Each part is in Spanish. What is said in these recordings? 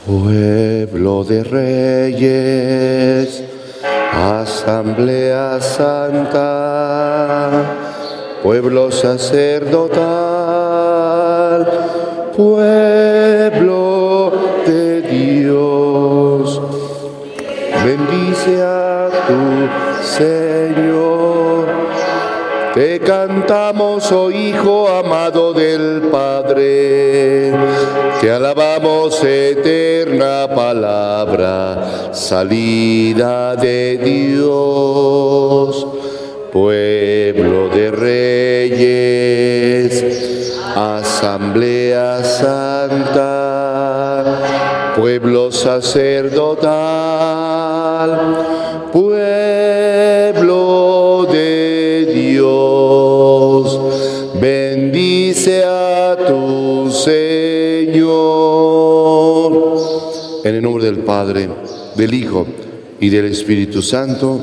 Pueblo de reyes, asamblea santa, pueblo sacerdotal, pueblo de Dios, bendice a tu Señor. Te cantamos, oh Hijo amado del Padre, te alabamos, eterna palabra, salida de Dios. Pueblo de reyes, asamblea santa, pueblo sacerdotal, pueblo de Dios, bendice a tu Señor. En el nombre del Padre, del Hijo y del Espíritu Santo.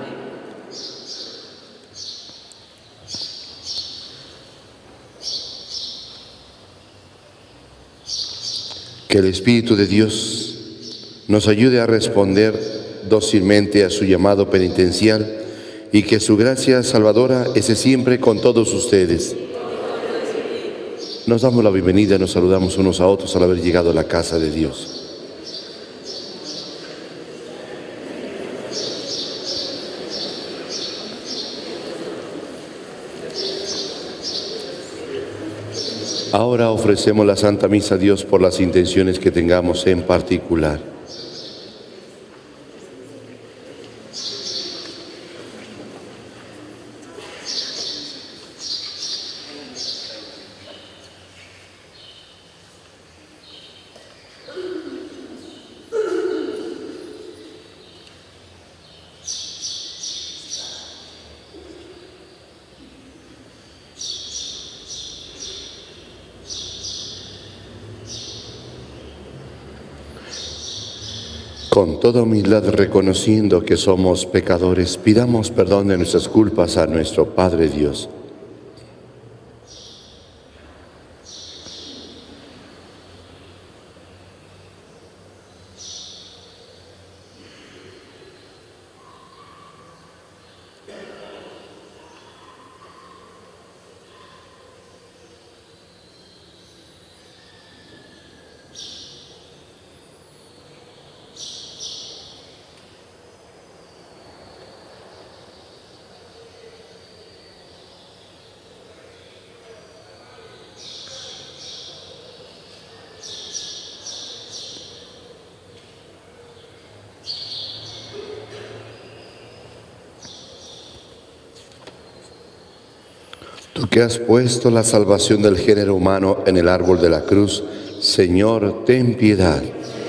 Que el Espíritu de Dios nos ayude a responder dócilmente a su llamado penitencial y que su gracia salvadora esté siempre con todos ustedes. Nos damos la bienvenida, nos saludamos unos a otros al haber llegado a la casa de Dios. Ahora ofrecemos la Santa Misa a Dios por las intenciones que tengamos en particular. Con toda humildad, reconociendo que somos pecadores, pidamos perdón de nuestras culpas a nuestro Padre Dios. Tú que has puesto la salvación del género humano en el árbol de la cruz, Señor, ten piedad.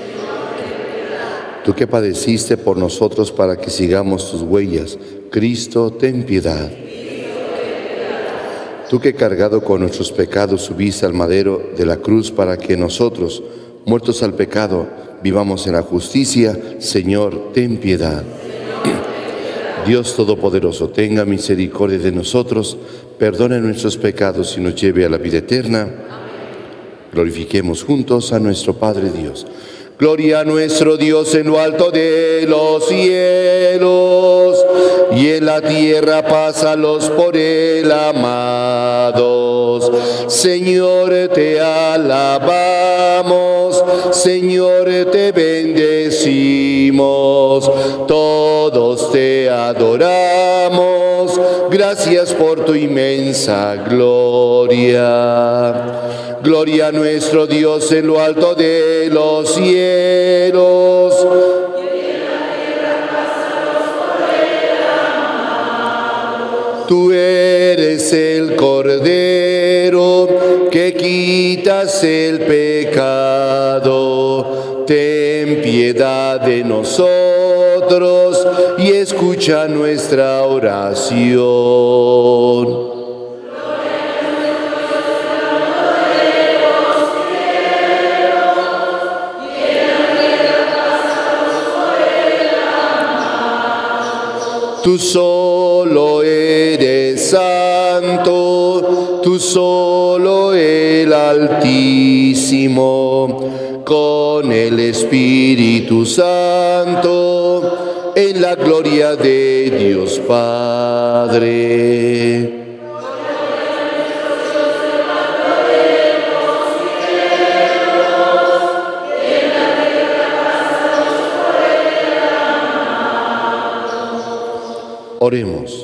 Tú que padeciste por nosotros para que sigamos tus huellas, Cristo, ten piedad. Tú que cargado con nuestros pecados subiste al madero de la cruz para que nosotros, muertos al pecado, vivamos en la justicia, Señor, ten piedad. Dios Todopoderoso, tenga misericordia de nosotros, perdone nuestros pecados y nos lleve a la vida eterna. Glorifiquemos juntos a nuestro Padre Dios. Gloria a nuestro Dios en lo alto de los cielos, y en la tierra paz a los por él amados. Señor, te alabamos, Señor, te bendecimos, todos te adoramos, gracias por tu inmensa gloria. Gloria a nuestro Dios en lo alto de los cielos. Tú eres el Cordero que quitas el pecado. Ten piedad de nosotros y escucha nuestra oración. Tú solo eres santo, tú solo el Altísimo. con el Espíritu Santo, en la gloria de Dios Padre. Oremos.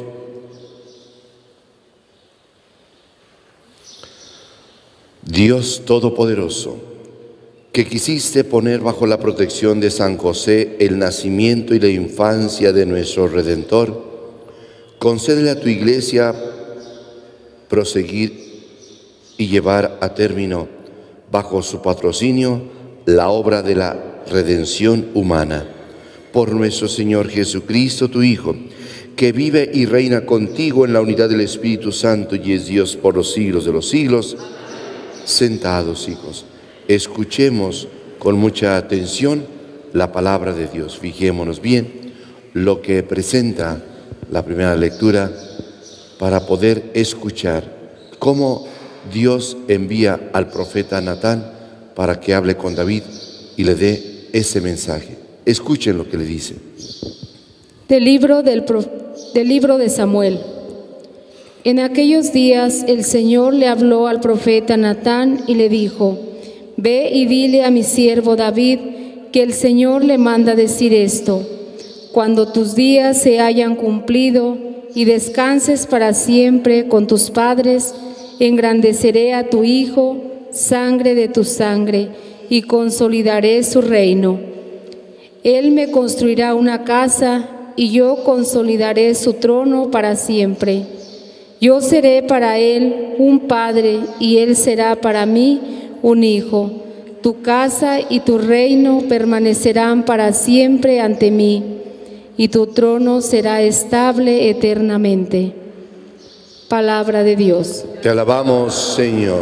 Dios Todopoderoso, que quisiste poner bajo la protección de San José el nacimiento y la infancia de nuestro Redentor, concédele a tu Iglesia proseguir y llevar a término, bajo su patrocinio, la obra de la redención humana. Por nuestro Señor Jesucristo, tu Hijo, que vive y reina contigo en la unidad del Espíritu Santo y es Dios por los siglos de los siglos. Sentados, hijos, escuchemos con mucha atención la palabra de Dios. Fijémonos bien lo que presenta la primera lectura para poder escuchar cómo Dios envía al profeta Natán para que hable con David y le dé ese mensaje. Escuchen lo que le dice. Del libro de Samuel. En aquellos días el Señor le habló al profeta Natán y le dijo: Ve y dile a mi siervo David que el Señor le manda decir esto: cuando tus días se hayan cumplido y descanses para siempre con tus padres, engrandeceré a tu hijo, sangre de tu sangre, y consolidaré su reino. Él me construirá una casa y yo consolidaré su trono para siempre. Yo seré para él un padre y él será para mí un hijo. Tu casa y tu reino permanecerán para siempre ante mí, y tu trono será estable eternamente. Palabra de Dios. Te alabamos, Señor.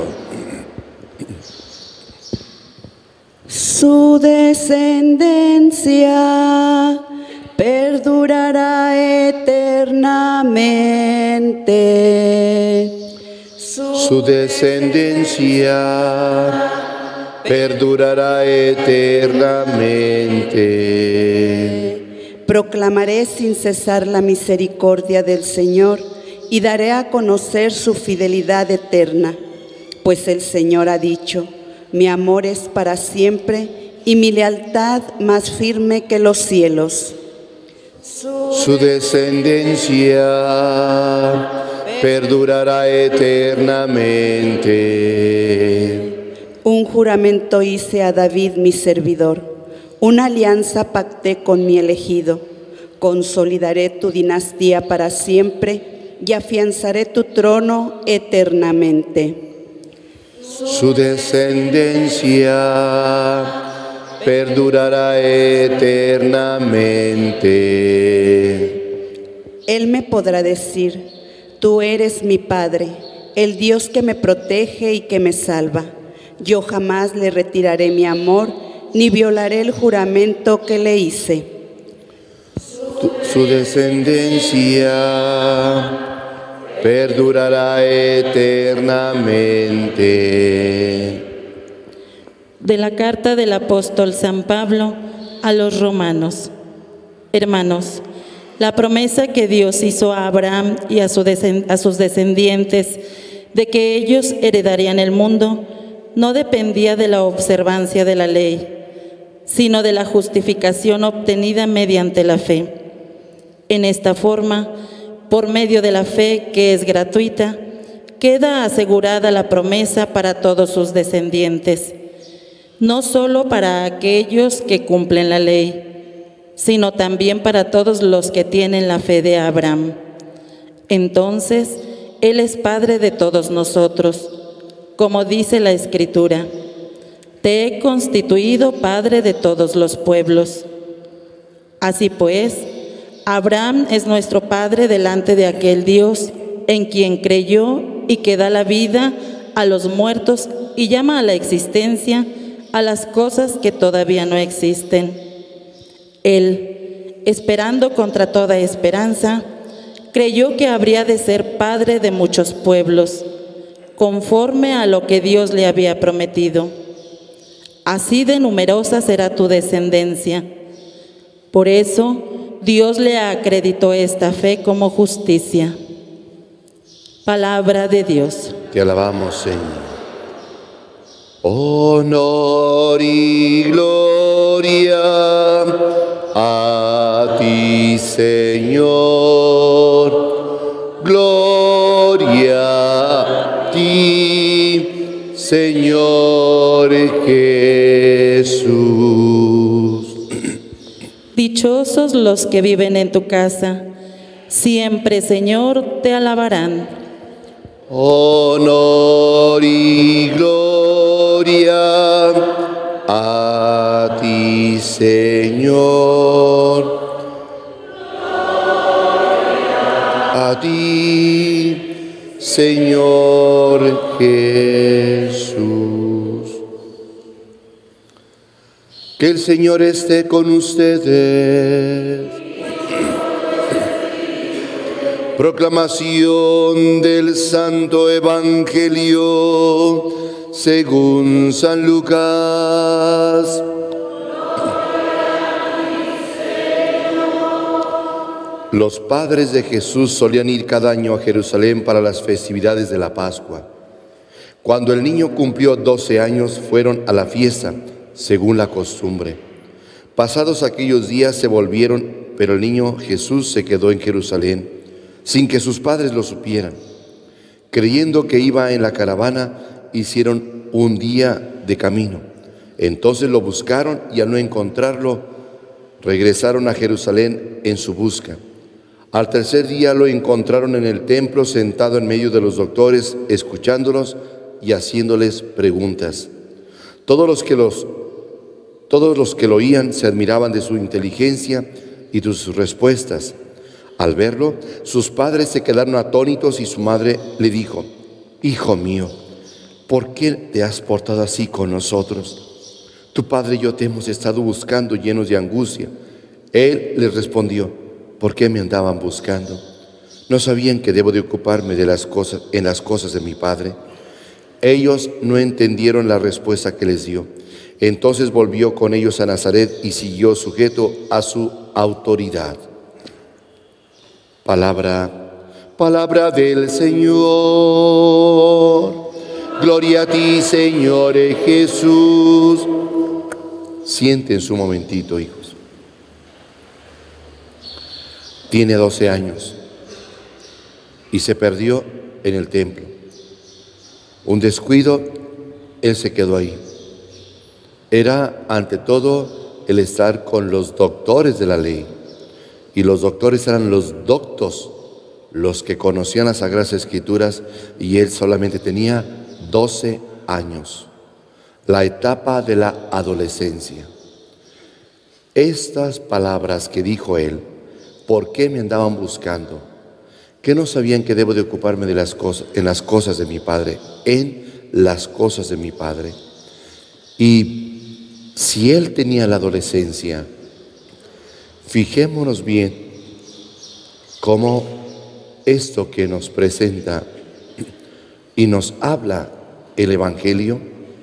Su descendencia perdurará eternamente. Su descendencia perdurará eternamente. Proclamaré sin cesar la misericordia del Señor y daré a conocer su fidelidad eterna, pues el Señor ha dicho: mi amor es para siempre y mi lealtad más firme que los cielos. Su descendencia perdurará eternamente. Un juramento hice a David mi servidor, una alianza pacté con mi elegido. Consolidaré tu dinastía para siempre y afianzaré tu trono eternamente. Su descendencia perdurará eternamente. Él me podrá decir: tú eres mi Padre, el Dios que me protege y que me salva. Yo jamás le retiraré mi amor, ni violaré el juramento que le hice. Su descendencia perdurará eternamente. De la carta del apóstol San Pablo a los romanos. Hermanos, la promesa que Dios hizo a Abraham y a sus descendientes de que ellos heredarían el mundo no dependía de la observancia de la ley, sino de la justificación obtenida mediante la fe. En esta forma, por medio de la fe, que es gratuita, queda asegurada la promesa para todos sus descendientes, no solo para aquellos que cumplen la ley, sino también para todos los que tienen la fe de Abraham. Entonces, Él es Padre de todos nosotros, como dice la Escritura: te he constituido Padre de todos los pueblos. Así pues, Abraham es nuestro Padre delante de aquel Dios en quien creyó y que da la vida a los muertos y llama a la existencia a las cosas que todavía no existen. Él, esperando contra toda esperanza, creyó que habría de ser padre de muchos pueblos, conforme a lo que Dios le había prometido. así de numerosa será tu descendencia. Por eso Dios le acreditó esta fe como justicia. Palabra de Dios. Te alabamos, Señor. Honor y gloria a ti, Señor. Gloria a ti, Señor Jesús. Dichosos los que viven en tu casa, siempre, Señor, te alabarán. Honor y gloria a ti, Señor. A ti, Señor Jesús. Que el Señor esté con ustedes. Proclamación del Santo Evangelio según San Lucas. Los padres de Jesús solían ir cada año a Jerusalén para las festividades de la Pascua. Cuando el niño cumplió 12 años, fueron a la fiesta, según la costumbre. Pasados aquellos días se volvieron, pero el niño Jesús se quedó en Jerusalén, sin que sus padres lo supieran. Creyendo que iba en la caravana, hicieron un día de camino. Entonces lo buscaron y al no encontrarlo, regresaron a Jerusalén en su busca. Al tercer día lo encontraron en el templo sentado en medio de los doctores, escuchándolos y haciéndoles preguntas. Todos los que lo oían se admiraban de su inteligencia y de sus respuestas. Al verlo, sus padres se quedaron atónitos y su madre le dijo: Hijo mío, ¿por qué te has portado así con nosotros? Tu padre y yo te hemos estado buscando llenos de angustia. Él les respondió: ¿por qué me andaban buscando? ¿No sabían que debo de ocuparme en las cosas de mi padre? Ellos no entendieron la respuesta que les dio. Entonces volvió con ellos a Nazaret y siguió sujeto a su autoridad. Palabra del Señor. Gloria a ti, Señor Jesús. Siéntense un momentito, hijos. Tiene 12 años y se perdió en el templo. Un descuido, él se quedó ahí. Era ante todo el estar con los doctores de la ley. Y los doctores eran los doctos, los que conocían las Sagradas Escrituras, y él solamente tenía 12 años, la etapa de la adolescencia. Estas palabras que dijo él: ¿por qué me andaban buscando? ¿Qué no sabían que debo de ocuparme en las cosas de mi Padre? En las cosas de mi Padre. Y si él tenía la adolescencia, fijémonos bien cómo esto que nos presenta y nos habla el Evangelio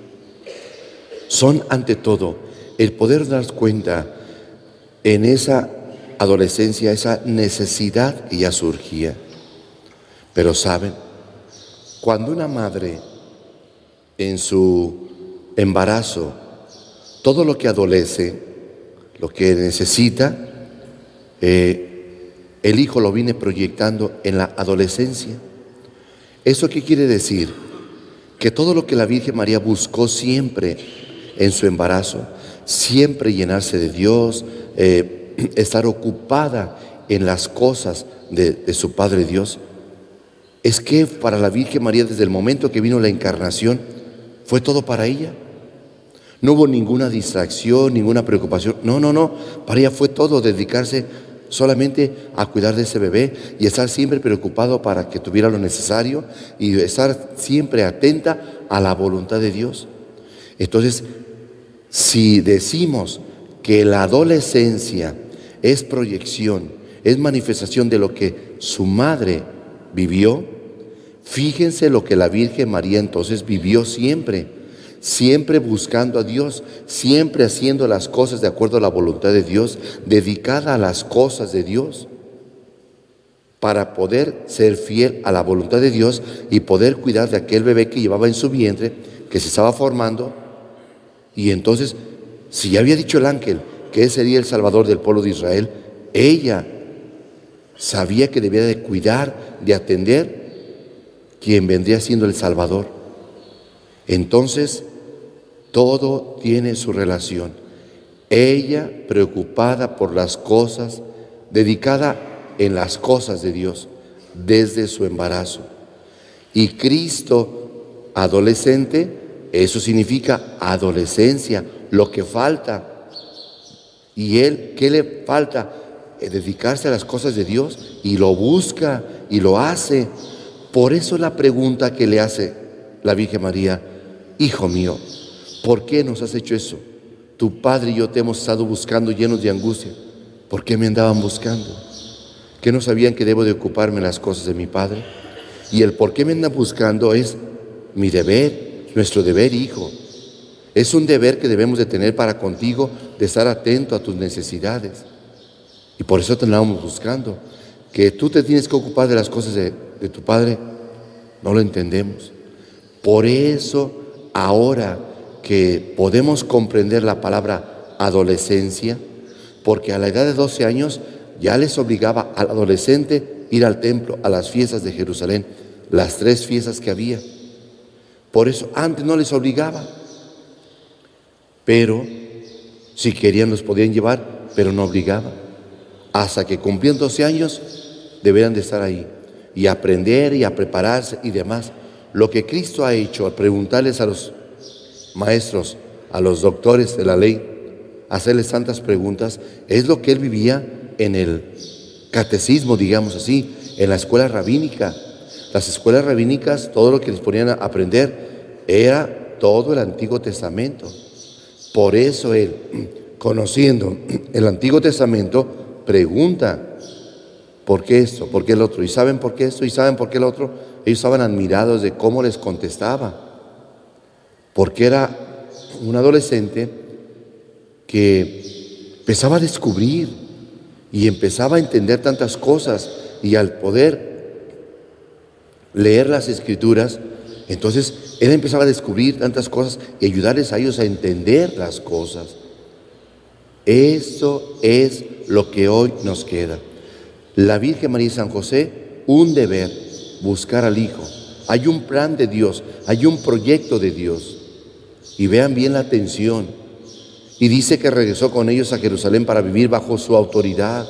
son ante todo el poder dar cuenta en esa adolescencia, esa necesidad que ya surgía. Pero saben, cuando una madre en su embarazo, todo lo que adolece, lo que necesita, el hijo lo viene proyectando en la adolescencia. ¿Eso qué quiere decir? Que todo lo que la Virgen María buscó siempre en su embarazo, siempre llenarse de Dios, estar ocupada en las cosas de su Padre Dios, es que para la Virgen María, desde el momento que vino la encarnación, fue todo para ella. No hubo ninguna distracción, ninguna preocupación. No. Para ella fue todo dedicarse solamente a cuidar de ese bebé y estar siempre preocupado para que tuviera lo necesario y estar siempre atenta a la voluntad de Dios. Entonces, si decimos que la adolescencia es proyección, es manifestación de lo que su madre vivió, fíjense lo que la Virgen María entonces vivió siempre. siempre buscando a Dios, siempre haciendo las cosas de acuerdo a la voluntad de Dios, dedicada a las cosas de Dios, para poder ser fiel a la voluntad de Dios y poder cuidar de aquel bebé que llevaba en su vientre, que se estaba formando. Y entonces, si ya había dicho el ángel que ese sería el Salvador del pueblo de Israel, ella sabía que debía de cuidar, de atender quien vendría siendo el Salvador. Entonces, todo tiene su relación. Ella preocupada por las cosas, dedicada en las cosas de Dios desde su embarazo. Y Cristo adolescente, eso significa adolescencia, lo que falta. Y él, ¿qué le falta? Dedicarse a las cosas de Dios, y lo busca y lo hace. Por eso la pregunta que le hace la Virgen María: hijo mío, ¿por qué nos has hecho eso? Tu padre y yo te hemos estado buscando llenos de angustia. ¿Por qué me andaban buscando? ¿Que no sabían que debo de ocuparme en las cosas de mi padre? Y el por qué me andan buscando es mi deber, nuestro deber, hijo. Es un deber que debemos de tener para contigo, de estar atento a tus necesidades. Y por eso te andamos buscando. Que tú te tienes que ocupar de las cosas de tu padre, no lo entendemos. Por eso, ahora que podemos comprender la palabra adolescencia, porque a la edad de 12 años ya les obligaba al adolescente ir al templo, a las fiestas de Jerusalén, las 3 fiestas que había. Por eso antes no les obligaba, pero si querían los podían llevar, pero no obligaba. Hasta que cumplían 12 años deberían de estar ahí y aprender y a prepararse y demás. Lo que Cristo ha hecho al preguntarles a los maestros, a los doctores de la ley, hacerles tantas preguntas, es lo que él vivía en el catecismo, digamos así, en la escuela rabínica. Las escuelas rabínicas, todo lo que les ponían a aprender era todo el Antiguo Testamento. Por eso él, conociendo el Antiguo Testamento, pregunta: ¿por qué esto? ¿Por qué el otro? ¿Y saben por qué esto? ¿Y saben por qué el otro? Ellos estaban admirados de cómo les contestaba, porque era un adolescente que empezaba a descubrir y empezaba a entender tantas cosas, y al poder leer las Escrituras, entonces él empezaba a descubrir tantas cosas y ayudarles a ellos a entender las cosas. Eso es lo que hoy nos queda. La Virgen María y San José, un deber, buscar al Hijo. Hay un plan de Dios, hay un proyecto de Dios. Y vean bien la atención. Y dice que regresó con ellos a Jerusalén para vivir bajo su autoridad.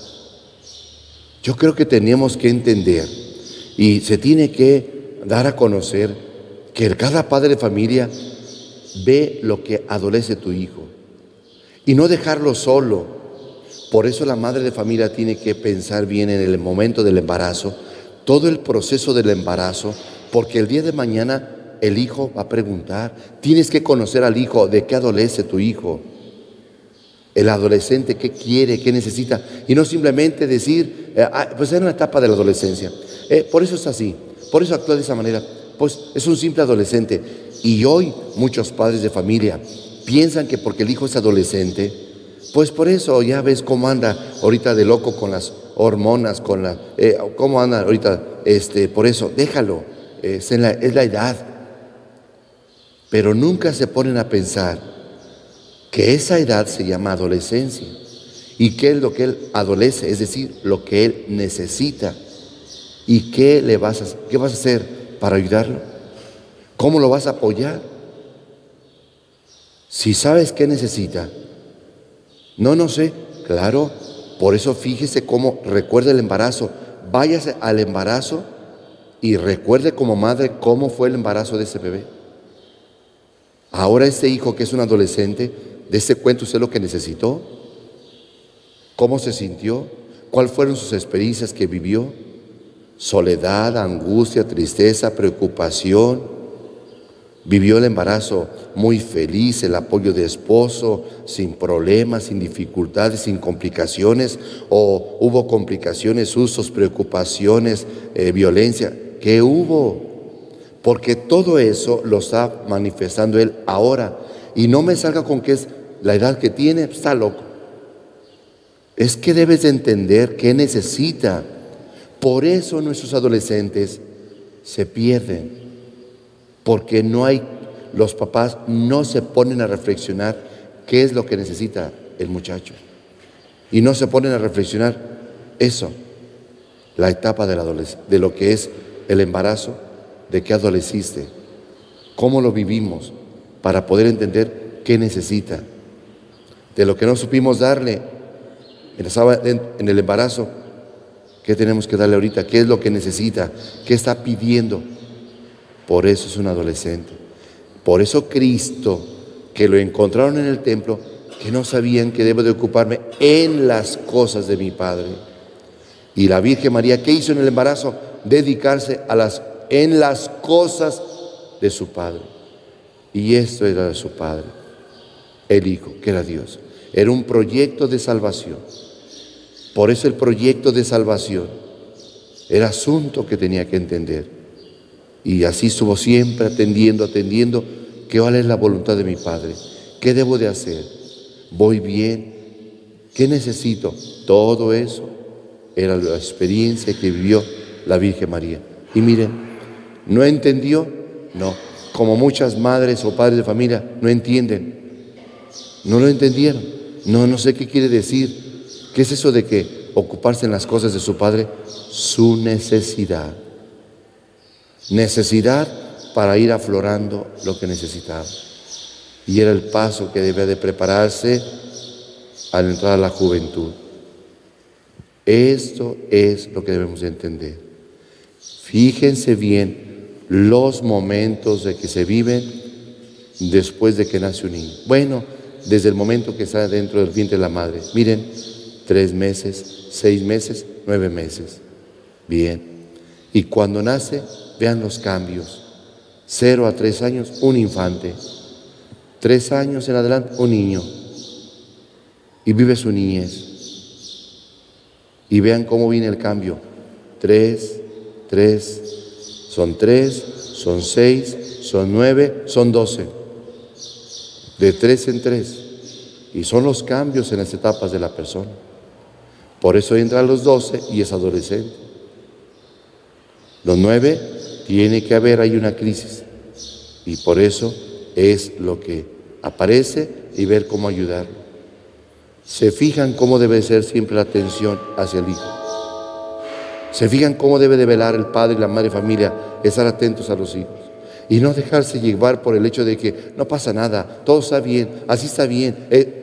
Yo creo que tenemos que entender, y se tiene que dar a conocer, que cada padre de familia ve lo que adolece tu hijo y no dejarlo solo. Por eso la madre de familia tiene que pensar bien en el momento del embarazo, todo el proceso del embarazo, porque el día de mañana el hijo va a preguntar. Tienes que conocer al hijo, de qué adolece tu hijo, el adolescente, qué quiere, qué necesita, y no simplemente decir, pues es una etapa de la adolescencia, por eso es así, por eso actúa de esa manera, pues es un simple adolescente. Y hoy muchos padres de familia piensan que porque el hijo es adolescente, pues por eso ya ves cómo anda ahorita de loco con las hormonas, cómo anda ahorita, por eso déjalo, es la edad. Pero nunca se ponen a pensar que esa edad se llama adolescencia, y qué es lo que él adolece, es decir, lo que él necesita. ¿Y qué vas a hacer para ayudarlo? ¿Cómo lo vas a apoyar? Si sabes qué necesita. No sé, claro, por eso fíjese cómo recuerda el embarazo. Váyase al embarazo y recuerde como madre cómo fue el embarazo de ese bebé. Ahora este hijo que es un adolescente, de ese cuento usted lo que necesitó, cómo se sintió, cuáles fueron sus experiencias que vivió, soledad, angustia, tristeza, preocupación. Vivió el embarazo muy feliz, el apoyo de esposo, sin problemas, sin dificultades, sin complicaciones, o hubo complicaciones, sustos, preocupaciones, violencia. ¿Qué hubo? porque todo eso lo está manifestando Él ahora. Y no me salga con que es la edad que tiene, está loco. Es que debes de entender qué necesita. Por eso nuestros adolescentes se pierden, porque los papás no se ponen a reflexionar qué es lo que necesita el muchacho. Y no se ponen a reflexionar eso, la etapa de lo que es el embarazo, de qué adoleciste, cómo lo vivimos, para poder entender qué necesita. De lo que no supimos darle en el embarazo, ¿qué tenemos que darle ahorita? ¿Qué es lo que necesita? ¿Qué está pidiendo? Por eso es un adolescente. Por eso Cristo, que lo encontraron en el templo, que no sabían que debo de ocuparme en las cosas de mi Padre. Y la Virgen María, ¿qué hizo en el embarazo? Dedicarse en las cosas de su Padre. Y esto era de su Padre, el Hijo, que era Dios. Era un proyecto de salvación. Por eso el proyecto de salvación era asunto que tenía que entender. Y así estuvo siempre atendiendo, que cuál es la voluntad de mi Padre. ¿Qué debo de hacer? ¿Voy bien? ¿Qué necesito? Todo eso era la experiencia que vivió la Virgen María. Y miren, ¿no entendió? No. Como muchas madres o padres de familia no entienden. No lo entendieron. No sé qué quiere decir. ¿Qué es eso de que ocuparse en las cosas de su Padre? Su necesidad. Necesidad para ir aflorando lo que necesitaba. Y era el paso que debía de prepararse al entrar a la juventud. Esto es lo que debemos de entender. Fíjense bien los momentos de que se viven después de que nace un niño. Bueno, desde el momento que está dentro del vientre de la madre. Miren, 3 meses, 6 meses, 9 meses. Bien. Y cuando nace, vean los cambios. 0 a 3 años, un infante. 3 años en adelante, un niño. Y vive su niñez. Y vean cómo viene el cambio. 3, son 3, son 6, son 9, son 12. De 3 en 3. Y son los cambios en las etapas de la persona. Por eso entra a los 12 y es adolescente. Los 9 tiene que haber, hay una crisis. Y por eso es lo que aparece y ver cómo ayudarlo. Se fijan cómo debe ser siempre la atención hacia el hijo. Se fijan cómo debe de velar el padre y la madre familia, estar atentos a los hijos. Y no dejarse llevar por el hecho de que no pasa nada, todo está bien, así está bien.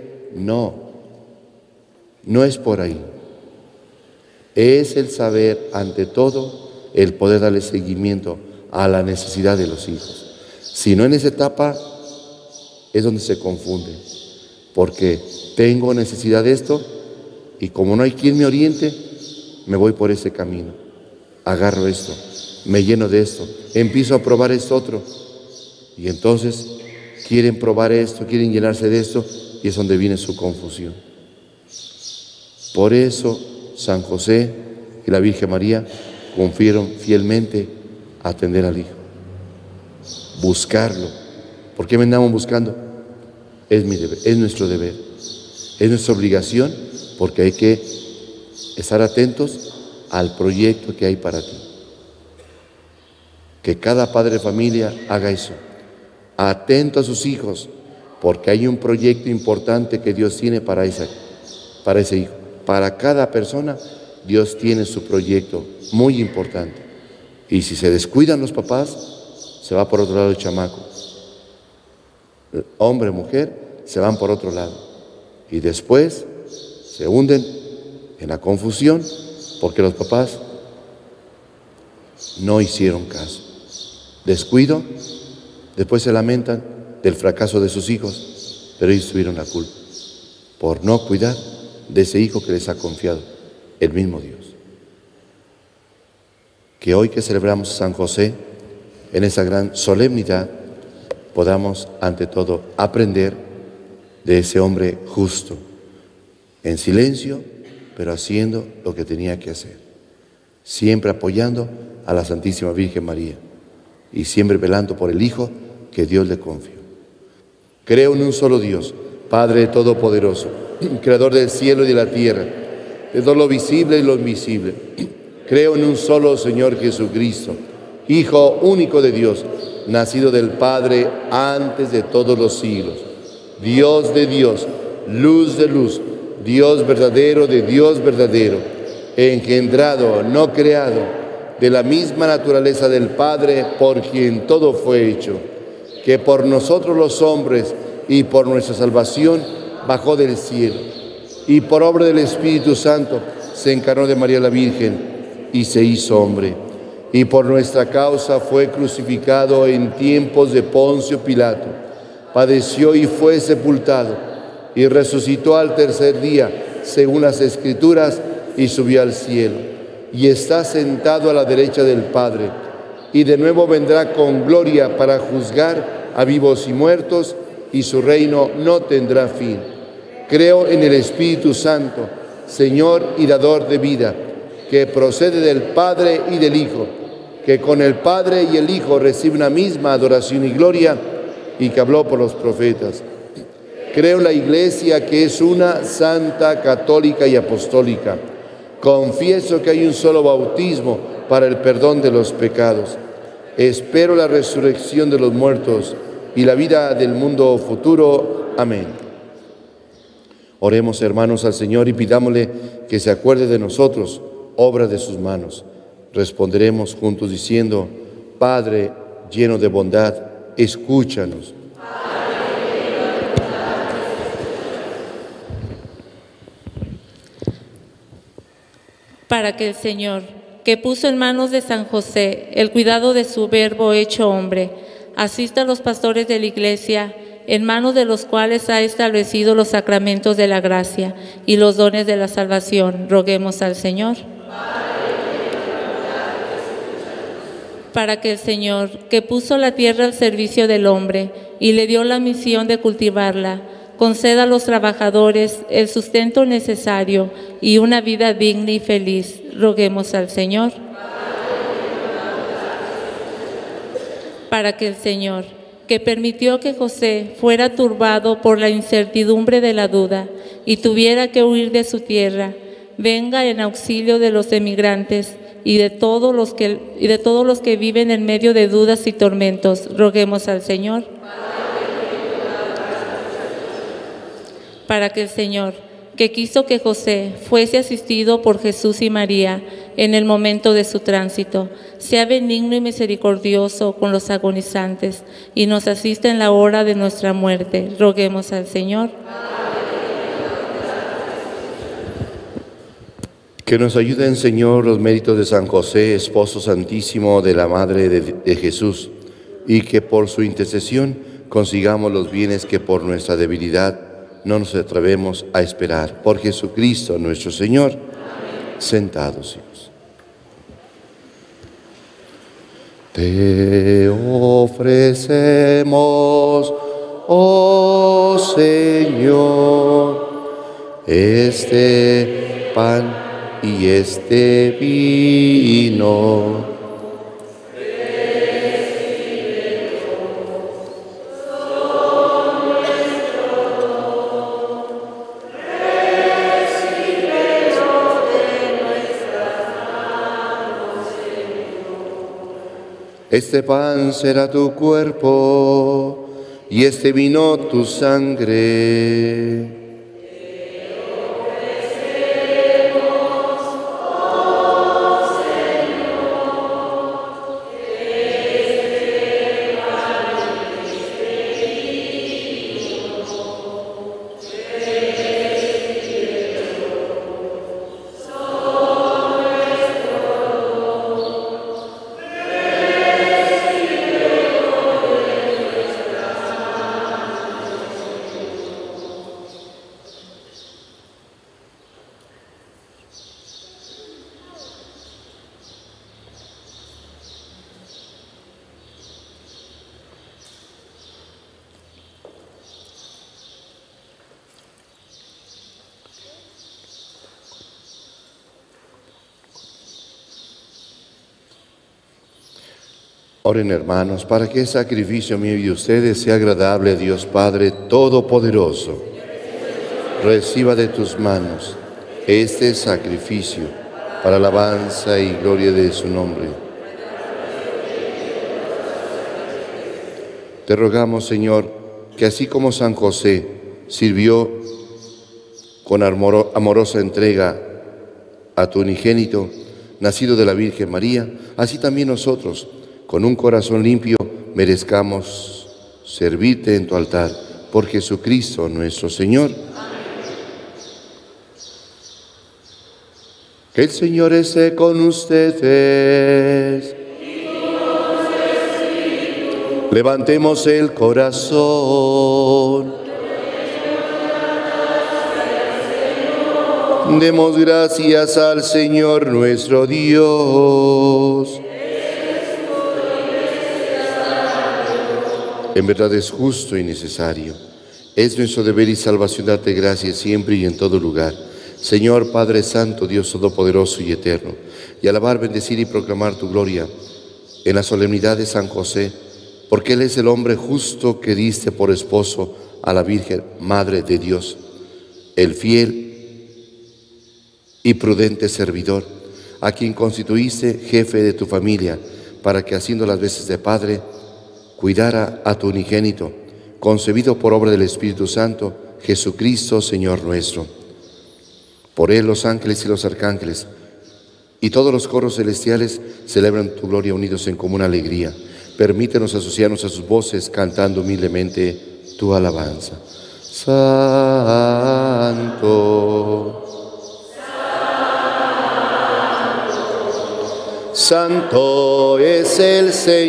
No es por ahí. Es el saber, ante todo, el poder darle seguimiento a la necesidad de los hijos. Si no, en esa etapa es donde se confunde, porque tengo necesidad de esto y como no hay quien me oriente, me voy por ese camino, agarro esto, me lleno de esto, empiezo a probar esto otro y entonces quieren probar esto, quieren llenarse de esto y es donde viene su confusión. Por eso San José y la Virgen María confiaron fielmente a atender al Hijo, buscarlo. ¿Por qué me andamos buscando? Es mi deber, es nuestro deber, es nuestra obligación, porque hay que estar atentos al proyecto que hay para ti. Que cada padre de familia haga eso, atento a sus hijos, porque hay un proyecto importante que Dios tiene para ese hijo. Para cada persona, Dios tiene su proyecto muy importante. Y si se descuidan los papás, se va por otro lado el chamaco. Hombre, mujer, se van por otro lado. Y después se hunden en la confusión porque los papás no hicieron caso. Descuido, después se lamentan del fracaso de sus hijos, pero ellos tuvieron la culpa por no cuidar de ese hijo que les ha confiado el mismo Dios. Que hoy que celebramos a San José, en esa gran solemnidad, podamos ante todo aprender de ese hombre justo, en silencio, pero haciendo lo que tenía que hacer, siempre apoyando a la Santísima Virgen María, y siempre velando por el Hijo que Dios le confió. Creo en un solo Dios, Padre Todopoderoso, Creador del cielo y de la tierra, de todo lo visible y lo invisible. Creo en un solo Señor Jesucristo, Hijo único de Dios, nacido del Padre antes de todos los siglos, Dios de Dios, luz de luz, Dios verdadero de Dios verdadero, engendrado, no creado, de la misma naturaleza del Padre, por quien todo fue hecho, que por nosotros los hombres y por nuestra salvación bajó del cielo, y por obra del Espíritu Santo se encarnó de María la Virgen y se hizo hombre, y por nuestra causa fue crucificado en tiempos de Poncio Pilato, padeció y fue sepultado, y resucitó al tercer día, según las Escrituras, y subió al cielo, y está sentado a la derecha del Padre, y de nuevo vendrá con gloria para juzgar a vivos y muertos, y su reino no tendrá fin. Creo en el Espíritu Santo, Señor y dador de vida, que procede del Padre y del Hijo, que con el Padre y el Hijo recibe una misma adoración y gloria, y que habló por los profetas. Creo en la Iglesia, que es una, santa, católica y apostólica. Confieso que hay un solo bautismo para el perdón de los pecados. Espero la resurrección de los muertos y la vida del mundo futuro. Amén. Oremos, hermanos, al Señor y pidámosle que se acuerde de nosotros, obra de sus manos. Responderemos juntos diciendo: Padre lleno de bondad, escúchanos. Para que el Señor, que puso en manos de San José el cuidado de su Verbo hecho hombre, asista a los pastores de la Iglesia, en manos de los cuales ha establecido los sacramentos de la gracia y los dones de la salvación, roguemos al Señor. Para que el Señor, que puso la tierra al servicio del hombre y le dio la misión de cultivarla, conceda a los trabajadores el sustento necesario y una vida digna y feliz, roguemos al Señor. Para que el Señor, que permitió que José fuera turbado por la incertidumbre de la duda y tuviera que huir de su tierra, venga en auxilio de los emigrantes y de todos los que viven en medio de dudas y tormentos, roguemos al Señor. Para que el Señor, que quiso que José fuese asistido por Jesús y María en el momento de su tránsito, sea benigno y misericordioso con los agonizantes y nos asista en la hora de nuestra muerte, roguemos al Señor. Que nos ayuden, Señor, los méritos de San José, esposo santísimo de la Madre de Jesús, y que por su intercesión consigamos los bienes que por nuestra debilidad no nos atrevemos a esperar. Por Jesucristo nuestro Señor. Amén. Sentados, hijos. Te ofrecemos, oh Señor, este pan y este vino. Este pan será tu cuerpo y este vino tu sangre. Oren, hermanos, para que el sacrificio mío y de ustedes sea agradable a Dios Padre Todopoderoso. Reciba de tus manos este sacrificio para alabanza y gloria de su nombre. Te rogamos, Señor, que así como San José sirvió con amorosa entrega a tu unigénito, nacido de la Virgen María, así también nosotros, con un corazón limpio, merezcamos servirte en tu altar. Por Jesucristo nuestro Señor. Que el Señor esté con ustedes. Levantemos el corazón. Demos gracias al Señor nuestro Dios. En verdad es justo y necesario. Es nuestro deber y salvación darte gracias siempre y en todo lugar. Señor Padre Santo, Dios Todopoderoso y Eterno, y alabar, bendecir y proclamar tu gloria en la solemnidad de San José, porque Él es el hombre justo que diste por esposo a la Virgen, Madre de Dios, el fiel y prudente servidor, a quien constituiste jefe de tu familia, para que haciendo las veces de Padre, cuidara a tu unigénito, concebido por obra del Espíritu Santo, Jesucristo, Señor nuestro. Por Él los ángeles y los arcángeles y todos los coros celestiales celebran tu gloria unidos en común alegría. Permítenos asociarnos a sus voces cantando humildemente tu alabanza. Santo, Santo es el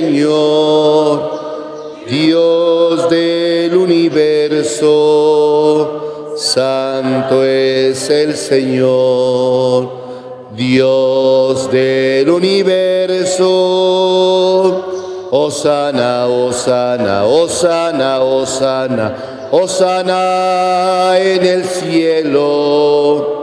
Señor, Dios del universo. Santo es el Señor, Dios del universo. Hosana, hosana, hosana, hosana, hosana en el cielo.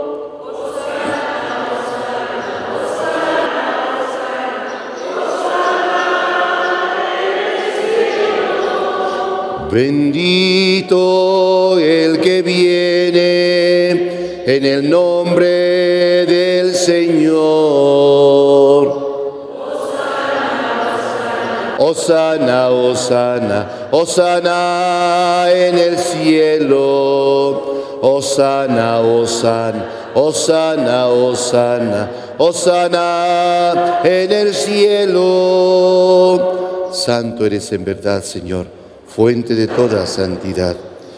Bendito el que viene en el nombre del Señor. Hosana, hosana, hosana en el cielo. Hosana, hosana, hosana, hosana, hosana en el cielo. Santo eres en verdad, Señor, fuente de toda santidad.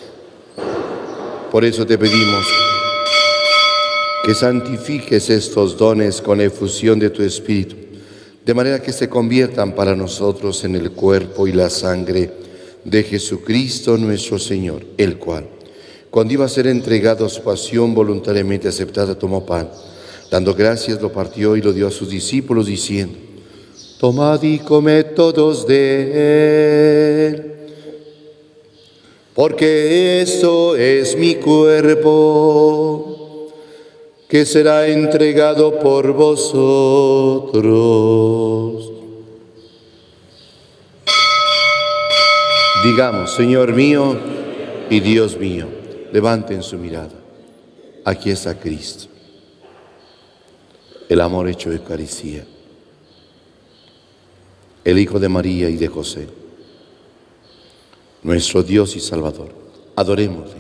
Por eso te pedimos que santifiques estos dones con efusión de tu Espíritu, de manera que se conviertan para nosotros en el cuerpo y la sangre de Jesucristo nuestro Señor, el cual, cuando iba a ser entregado a su pasión voluntariamente aceptada, tomó pan, dando gracias, lo partió y lo dio a sus discípulos, diciendo: tomad y comed todos de él, porque esto es mi cuerpo, que será entregado por vosotros. Digamos: Señor mío y Dios mío. Levanten su mirada. Aquí está Cristo, el amor hecho Eucaristía, el Hijo de María y de José, nuestro Dios y Salvador. Adorémosle.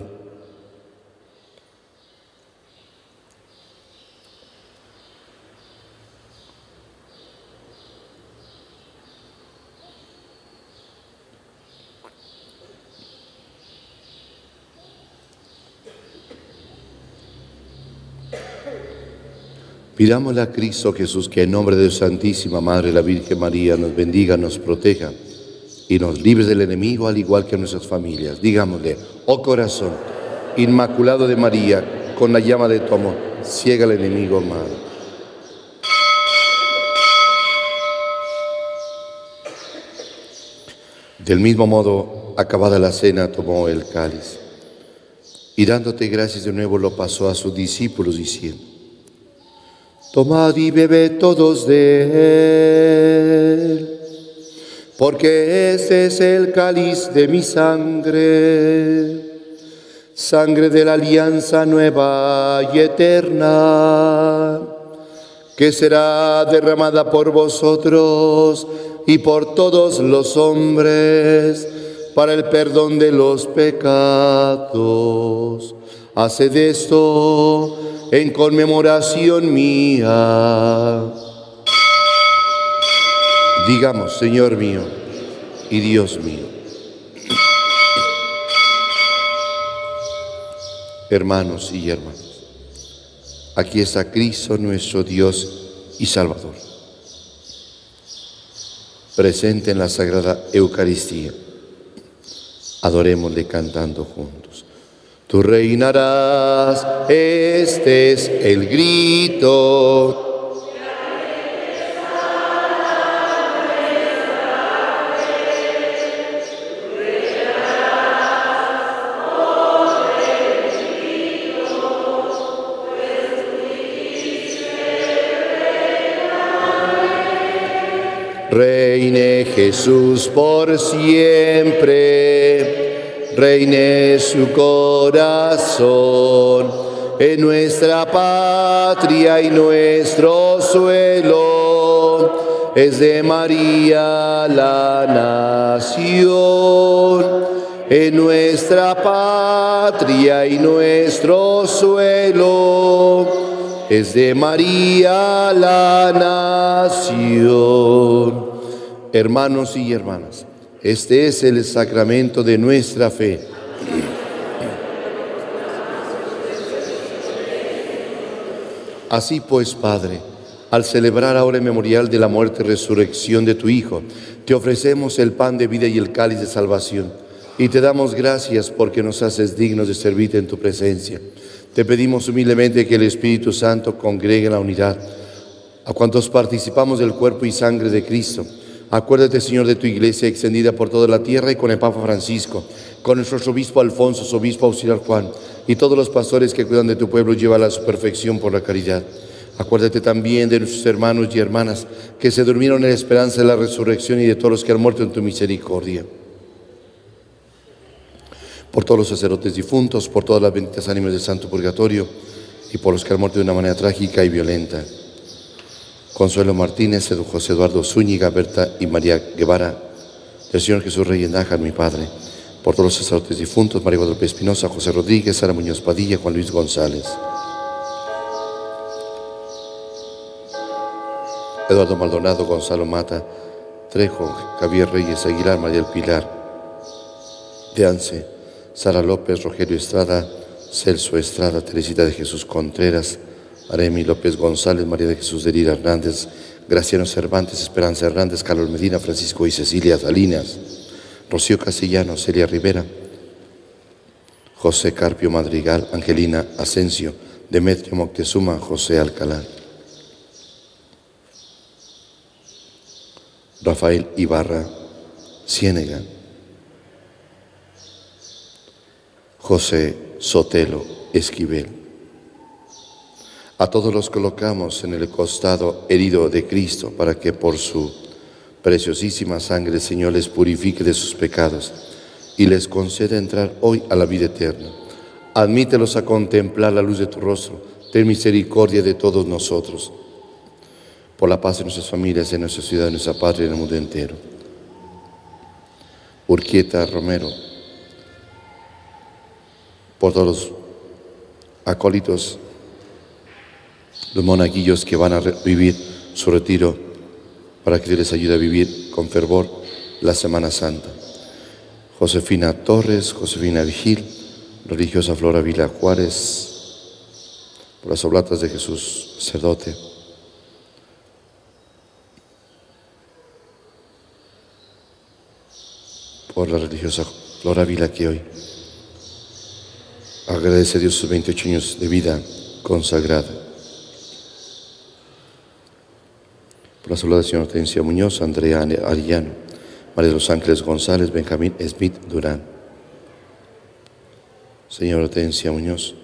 Pidámosle a Cristo Jesús que en nombre de su Santísima Madre, la Virgen María, nos bendiga, nos proteja y nos libre del enemigo, al igual que a nuestras familias. Digámosle: oh corazón inmaculado de María, con la llama de tu amor, ciega al enemigo mal. Del mismo modo, acabada la cena, tomó el cáliz y dándote gracias de nuevo lo pasó a sus discípulos diciendo: tomad y bebed todos de él, porque este es el cáliz de mi sangre, sangre de la alianza nueva y eterna, que será derramada por vosotros y por todos los hombres para el perdón de los pecados. Haced esto en conmemoración mía. Digamos, Señor mío y Dios mío. Hermanos y hermanas, aquí está Cristo nuestro Dios y Salvador, presente en la Sagrada Eucaristía. Adorémosle cantando juntos. Tú reinarás, este es el grito. Reine Jesús por siempre, reine su corazón en nuestra patria y nuestro suelo. Es de María la nación, en nuestra patria y nuestro suelo. Es de María la nación. Hermanos y hermanas, este es el sacramento de nuestra fe. Así pues, Padre, al celebrar ahora el memorial de la muerte y resurrección de tu Hijo, te ofrecemos el pan de vida y el cáliz de salvación, y te damos gracias porque nos haces dignos de servirte en tu presencia. Te pedimos humildemente que el Espíritu Santo congregue en la unidad a cuantos participamos del cuerpo y sangre de Cristo. Acuérdate, Señor, de tu iglesia extendida por toda la tierra y con el Papa Francisco, con nuestro obispo Alfonso, su obispo auxiliar Juan, y todos los pastores que cuidan de tu pueblo, llévala a su perfección por la caridad. Acuérdate también de nuestros hermanos y hermanas que se durmieron en la esperanza de la resurrección y de todos los que han muerto en tu misericordia. Por todos los sacerdotes difuntos, por todas las benditas ánimas del Santo Purgatorio y por los que han muerto de una manera trágica y violenta. Consuelo Martínez, José Eduardo Zúñiga, Berta y María Guevara, del Señor Jesús Rey en Nájar, mi Padre. Por todos los sacerdotes difuntos, María Guadalupe Espinosa, José Rodríguez, Sara Muñoz Padilla, Juan Luis González. Eduardo Maldonado, Gonzalo Mata, Trejo, Javier Reyes Aguilar, María del Pilar, Deance, Sara López, Rogelio Estrada, Celso Estrada, Teresita de Jesús Contreras, Aremi López González, María de Jesús de Lira Hernández, Graciano Cervantes, Esperanza Hernández, Carlos Medina, Francisco y Cecilia Salinas, Rocío Castellanos, Celia Rivera, José Carpio Madrigal, Angelina Asensio, Demetrio Moctezuma, José Alcalá, Rafael Ibarra Ciénega, José Sotelo Esquivel. A todos los colocamos en el costado herido de Cristo para que por su preciosísima sangre el Señor les purifique de sus pecados y les conceda entrar hoy a la vida eterna. Admítelos a contemplar la luz de tu rostro. Ten misericordia de todos nosotros. Por la paz de nuestras familias, de nuestra ciudad, de nuestra patria y en el mundo entero. Urquieta Romero, por todos los acólitos, los monaguillos que van a vivir su retiro, para que Dios les ayude a vivir con fervor la Semana Santa. Josefina Torres, Josefina Vigil, religiosa Flora Vila Juárez, por las oblatas de Jesús sacerdote. Por la religiosa Flora Vila, que hoy agradece a Dios sus 28 años de vida consagrada. Por la salud del señor Hortensia Muñoz, Andrea Arellano, María de los Ángeles González, Benjamín Smith Durán. Señor Hortensia Muñoz,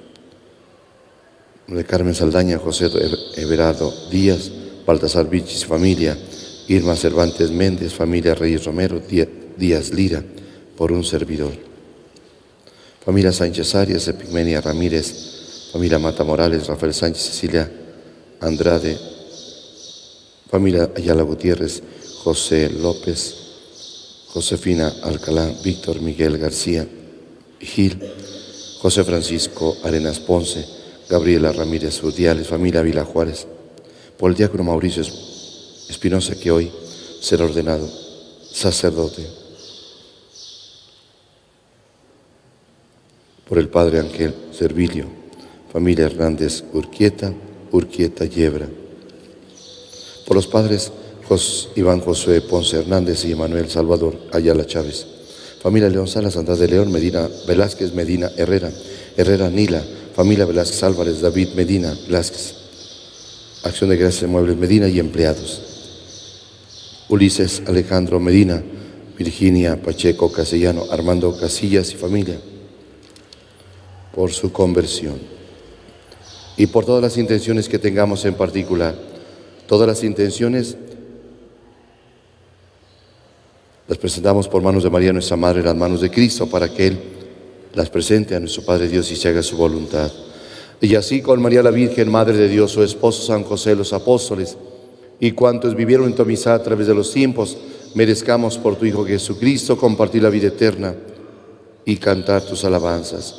de Carmen Saldaña, José Everardo Díaz, Baltasar Vichis, familia, Irma Cervantes Méndez, familia Reyes Romero, Díaz Lira, por un servidor. Familia Sánchez Arias, Epigmenia Ramírez, familia Mata Morales, Rafael Sánchez, Cecilia Andrade, familia Ayala Gutiérrez, José López, Josefina Alcalá, Víctor Miguel García Gil, José Francisco Arenas Ponce, Gabriela Ramírez Urdiales, familia Vila Juárez, por el diácono Mauricio Espinosa, que hoy será ordenado sacerdote, por el padre Ángel Servilio, familia Hernández Urquieta Yebra, por los padres Iván Josué Ponce Hernández y Emanuel Salvador Ayala Chávez, familia León Salas Andrade León, Medina Velázquez Medina Herrera Nila, familia Velázquez Álvarez David Medina Velázquez, Acción de Gracias Muebles Medina y empleados, Ulises Alejandro Medina, Virginia Pacheco Castellano, Armando Casillas y familia, por su conversión. Y por todas las intenciones que tengamos en particular, todas las intenciones las presentamos por manos de María nuestra Madre, las manos de Cristo, para que Él las presente a nuestro Padre Dios y se haga su voluntad. Y así con María la Virgen, Madre de Dios, su esposo San José, los apóstoles, y cuantos vivieron en tu amistad a través de los tiempos, merezcamos por tu Hijo Jesucristo compartir la vida eterna y cantar tus alabanzas.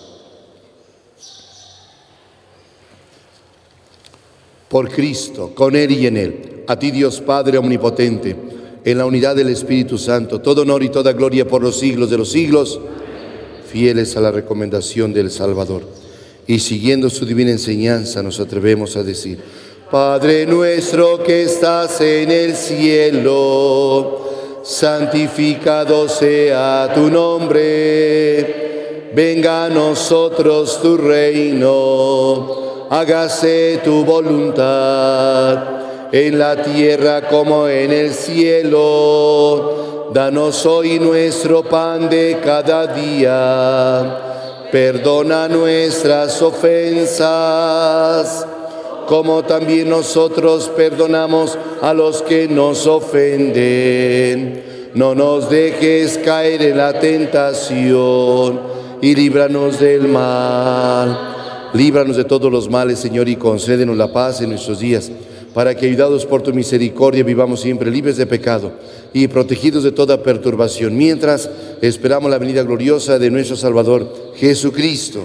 Por Cristo, con Él y en Él, a ti Dios Padre omnipotente, en la unidad del Espíritu Santo, todo honor y toda gloria por los siglos de los siglos, fieles a la recomendación del Salvador. Y siguiendo su divina enseñanza nos atrevemos a decir: Padre nuestro que estás en el cielo, santificado sea tu nombre. Venga a nosotros tu reino, hágase tu voluntad, en la tierra como en el cielo. Danos hoy nuestro pan de cada día. Perdona nuestras ofensas, como también nosotros perdonamos a los que nos ofenden. No nos dejes caer en la tentación y líbranos del mal. Líbranos de todos los males, Señor, y concédenos la paz en nuestros días, para que, ayudados por tu misericordia, vivamos siempre libres de pecado y protegidos de toda perturbación, mientras esperamos la venida gloriosa de nuestro Salvador, Jesucristo.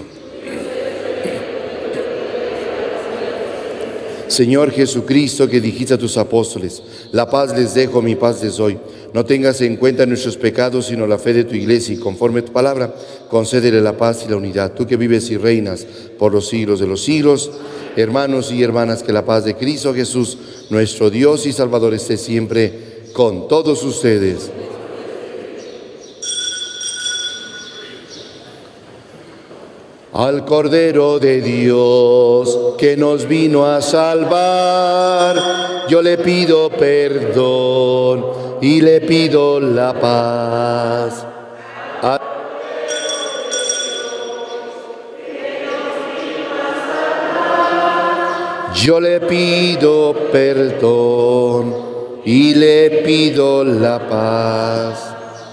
Señor Jesucristo, que dijiste a tus apóstoles: la paz les dejo, mi paz les doy. No tengas en cuenta nuestros pecados, sino la fe de tu iglesia, y conforme a tu palabra, concédele la paz y la unidad. Tú que vives y reinas por los siglos de los siglos, hermanos y hermanas, que la paz de Cristo Jesús, nuestro Dios y Salvador, esté siempre con todos ustedes. Al Cordero de Dios que nos vino a salvar, yo le pido perdón y le pido la paz. Yo le pido perdón y le pido la paz.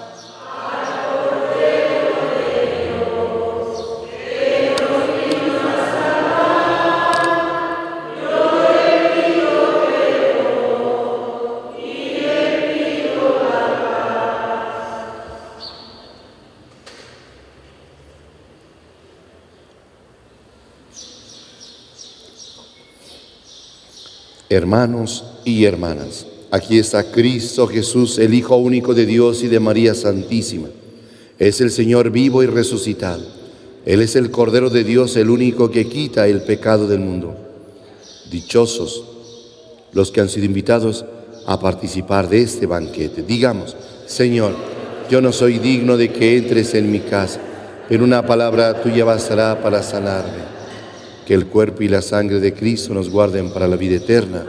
Hermanos y hermanas, aquí está Cristo Jesús, el Hijo único de Dios y de María Santísima. Es el Señor vivo y resucitado. Él es el Cordero de Dios, el único que quita el pecado del mundo. Dichosos los que han sido invitados a participar de este banquete. Digamos: Señor, yo no soy digno de que entres en mi casa, pero una palabra tuya bastará para sanarme. Que el cuerpo y la sangre de Cristo nos guarden para la vida eterna.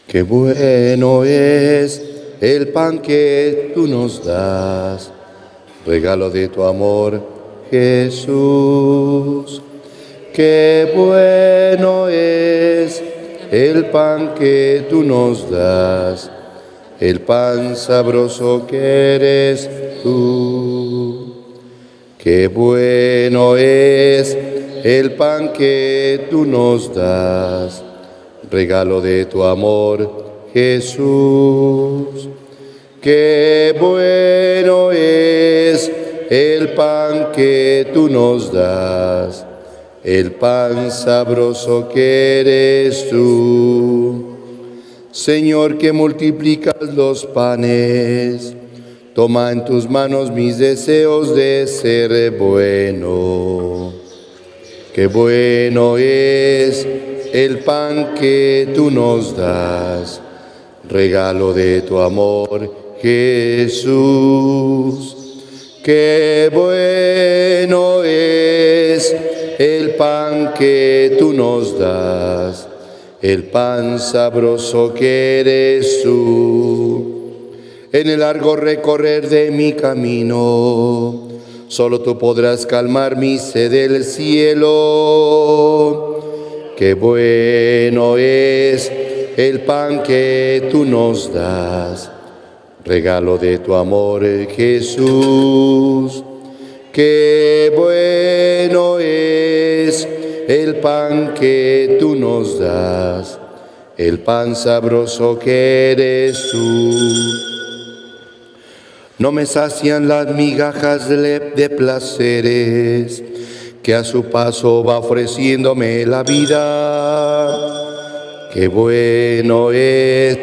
Qué bueno es el pan que tú nos das, regalo de tu amor, Jesús. Qué bueno es el pan que tú nos das, el pan sabroso que eres tú. Qué bueno es el pan que tú nos das, regalo de tu amor, Jesús. Qué bueno es el pan que tú nos das, el pan sabroso que eres tú. Señor, que multiplicas los panes, toma en tus manos mis deseos de ser bueno. Qué bueno es el pan que tú nos das, regalo de tu amor, Jesús. Qué bueno es el pan que tú nos das, el pan sabroso que eres tú. En el largo recorrer de mi camino, solo tú podrás calmar mi sed del cielo. Qué bueno es el pan que tú nos das, regalo de tu amor, Jesús. Qué bueno es el pan que tú nos das, el pan sabroso que eres tú. No me sacian las migajas de placeres que a su paso va ofreciéndome la vida. Qué bueno es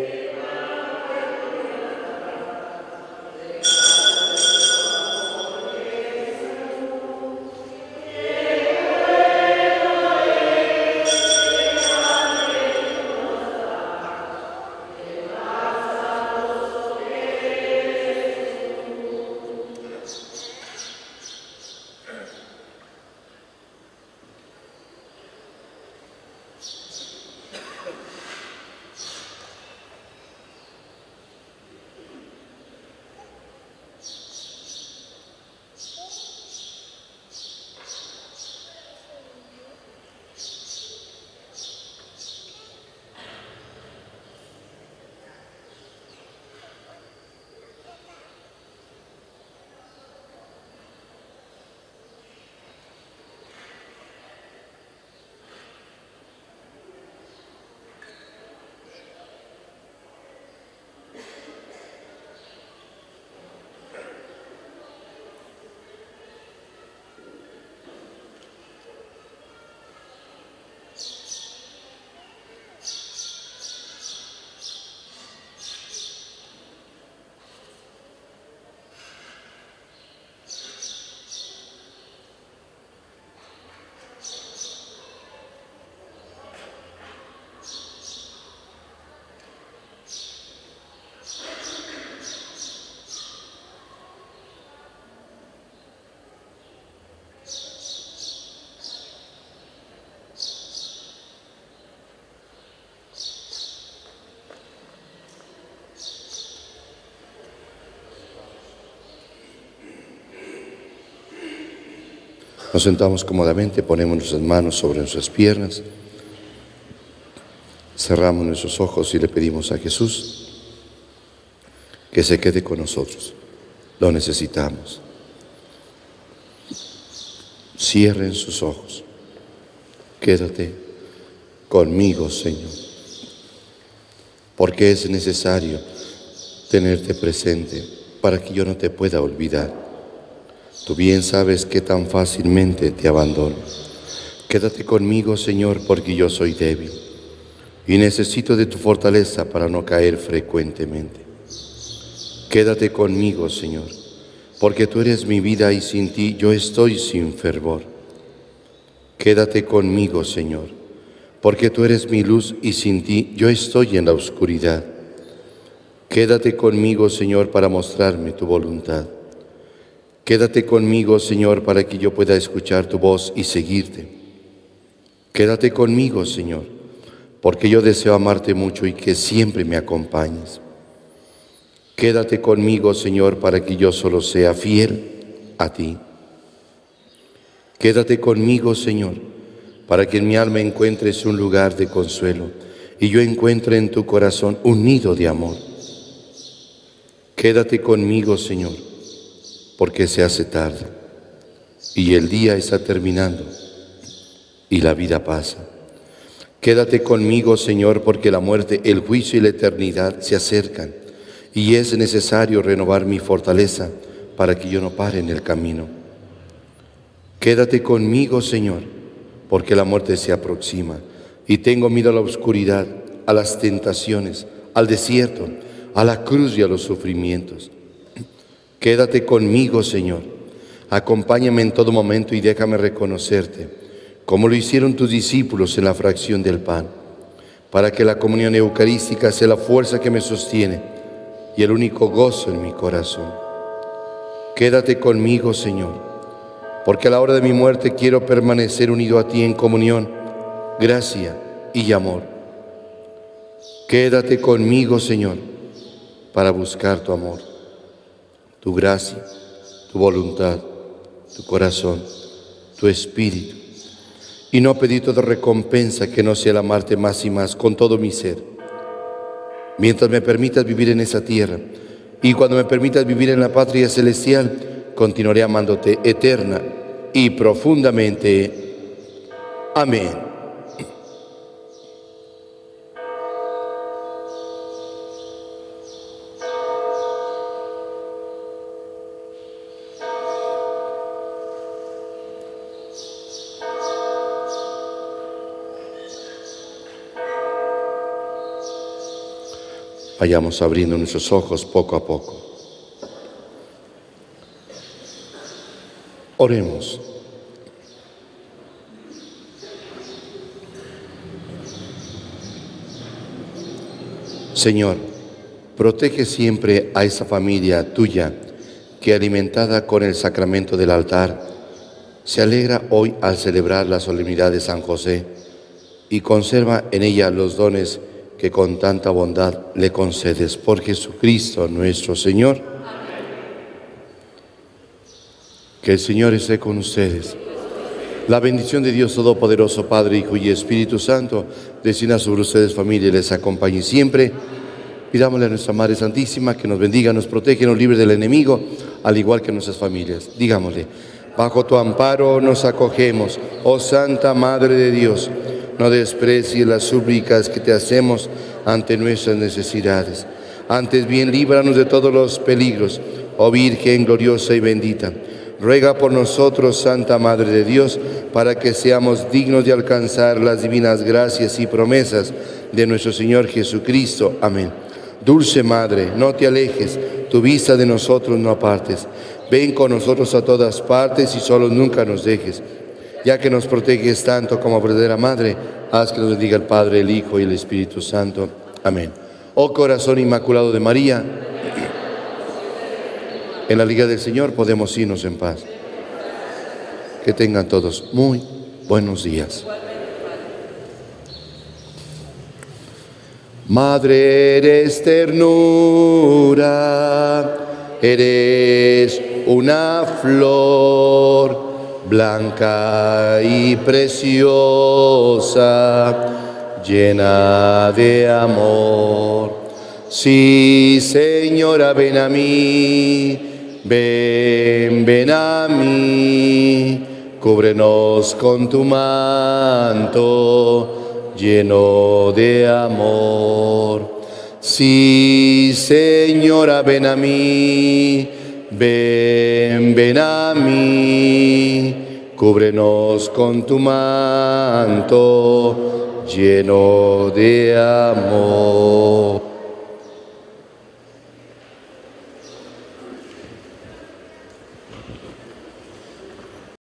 Nos sentamos cómodamente, ponemos nuestras manos sobre nuestras piernas, cerramos nuestros ojos y le pedimos a Jesús que se quede con nosotros. Lo necesitamos. Cierren sus ojos. Quédate conmigo, Señor, porque es necesario tenerte presente para que yo no te pueda olvidar. Tú bien sabes que tan fácilmente te abandono. Quédate conmigo, Señor, porque yo soy débil y necesito de tu fortaleza para no caer frecuentemente. Quédate conmigo, Señor, porque tú eres mi vida y sin ti yo estoy sin fervor. Quédate conmigo, Señor, porque tú eres mi luz y sin ti yo estoy en la oscuridad. Quédate conmigo, Señor, para mostrarme tu voluntad. Quédate conmigo, Señor, para que yo pueda escuchar tu voz y seguirte. Quédate conmigo, Señor, porque yo deseo amarte mucho y que siempre me acompañes. Quédate conmigo, Señor, para que yo solo sea fiel a ti. Quédate conmigo, Señor, para que en mi alma encuentres un lugar de consuelo y yo encuentre en tu corazón un nido de amor. Quédate conmigo, Señor, porque se hace tarde y el día está terminando y la vida pasa. Quédate conmigo, Señor, porque la muerte, el juicio y la eternidad se acercan y es necesario renovar mi fortaleza para que yo no pare en el camino. Quédate conmigo, Señor, porque la muerte se aproxima y tengo miedo a la oscuridad, a las tentaciones, al desierto, a la cruz y a los sufrimientos. Quédate conmigo, Señor. Acompáñame en todo momento y déjame reconocerte, como lo hicieron tus discípulos en la fracción del pan, para que la comunión eucarística sea la fuerza que me sostiene y el único gozo en mi corazón. Quédate conmigo, Señor, porque a la hora de mi muerte quiero permanecer unido a ti en comunión, gracia y amor. Quédate conmigo, Señor, para buscar tu amor, tu gracia, tu voluntad, tu corazón, tu espíritu, y no pedir toda recompensa que no sea el amarte más y más con todo mi ser. Mientras me permitas vivir en esa tierra y cuando me permitas vivir en la patria celestial, continuaré amándote eterna y profundamente. Amén. Vayamos abriendo nuestros ojos poco a poco. Oremos. Señor, protege siempre a esa familia tuya que, alimentada con el sacramento del altar, se alegra hoy al celebrar la solemnidad de San José y conserva en ella los dones que con tanta bondad le concedes por Jesucristo nuestro Señor. Amén. Que el Señor esté con ustedes. La bendición de Dios Todopoderoso, Padre, Hijo y Espíritu Santo, descienda sobre ustedes, familia, y les acompañe siempre. Pidámosle a nuestra Madre Santísima que nos bendiga, nos protege y nos libre del enemigo, al igual que nuestras familias. Digámosle: bajo tu amparo nos acogemos, oh Santa Madre de Dios. No desprecies las súplicas que te hacemos ante nuestras necesidades. Antes bien, líbranos de todos los peligros, oh Virgen gloriosa y bendita. Ruega por nosotros, Santa Madre de Dios, para que seamos dignos de alcanzar las divinas gracias y promesas de nuestro Señor Jesucristo. Amén. Dulce Madre, no te alejes, tu vista de nosotros no apartes. Ven con nosotros a todas partes y solo nunca nos dejes. Ya que nos proteges tanto como verdadera Madre, haz que nos bendiga el Padre, el Hijo y el Espíritu Santo. Amén. Oh corazón inmaculado de María, en la Liga del Señor podemos irnos en paz. Que tengan todos muy buenos días. Madre, eres ternura, eres una flor blanca y preciosa, llena de amor. Sí, Señora, ven a mí, ven a mí, cúbrenos con tu manto, lleno de amor. Sí, Señora, ven a mí, ven a mí, cúbrenos con tu manto, lleno de amor.